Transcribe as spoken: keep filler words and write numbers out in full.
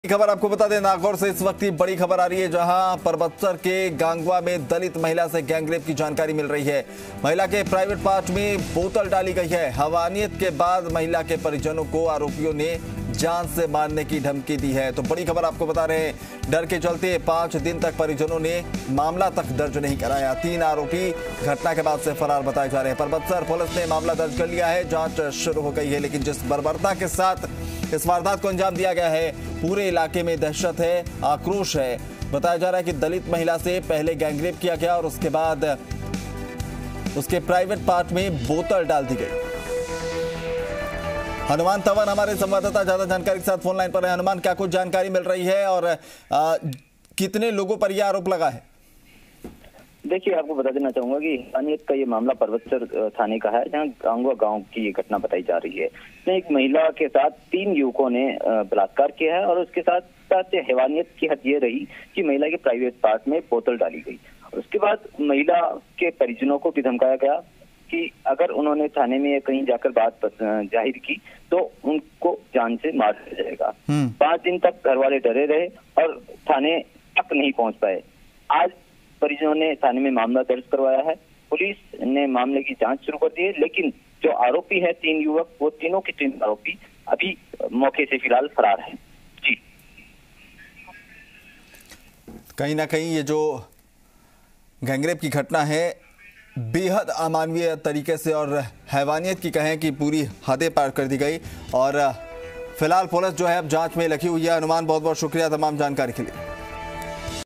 खबर आपको बता दें, नागौर से इस वक्त की बड़ी खबर आ रही है, जहां परबत्सर के गांगवा में दलित महिला से गैंगरेप की जानकारी मिल रही है। महिला के प्राइवेट पार्ट में बोतल डाली गई है। हवानियत के बाद महिला के परिजनों को आरोपियों ने जान से मारने की धमकी दी है। तो बड़ी खबर आपको बता रहे हैं, डर के चलते पांच दिन तक परिजनों ने मामला तक दर्ज नहीं कराया। तीन आरोपी घटना के बाद से फरार बताए जा रहे हैं। परबत्सर पुलिस ने मामला दर्ज कर लिया है, जांच शुरू हो गई है। लेकिन जिस बर्बरता के साथ इस वारदात को अंजाम दिया गया है, पूरे इलाके में दहशत है, आक्रोश है। बताया जा रहा है कि दलित महिला से पहले गैंगरेप किया गया और उसके बाद उसके प्राइवेट पार्ट में बोतल डाल दी गई। हनुमान तवन हमारे संवाददाता ज्यादा जानकारी के साथ फोन लाइन पर है। हनुमान, क्या कुछ जानकारी मिल रही है और आ, कितने लोगों पर यह आरोप लगा है? देखिए, आपको बता देना चाहूंगा कि हवानियत का ये मामला परबत्सर थाने का है, जहां गांगवा गांव की ये घटना बताई जा रही है। एक महिला के साथ तीन युवकों ने बलात्कार किया है और उसके साथ साथ हैवानियत की हद ये रही कि महिला के प्राइवेट पार्ट में बोतल डाली गई। उसके बाद महिला के परिजनों को भी धमकाया गया कि अगर उन्होंने थाने में कहीं जाकर बात जाहिर की तो उनको जान से मार दिया जाएगा। पांच दिन तक घर वाले डरे रहे और थाने तक नहीं पहुंच पाए। आज परिजनों ने थाने में मामला दर्ज करवाया है। पुलिस ने मामले की जांच शुरू कर दी है, लेकिन जो आरोपी है तीन युवक, वो तीनों के तीन आरोपी अभी मौके से फिलहाल फरार हैं। जी, कहीं ना कहीं ये जो गैंगरेप की घटना है बेहद अमानवीय तरीके से और हैवानियत की कहें कि पूरी हदें पार कर दी गई और फिलहाल पुलिस जो है अब जांच में लगी हुई है। हनुमान, बहुत बहुत शुक्रिया तमाम जानकारी के लिए।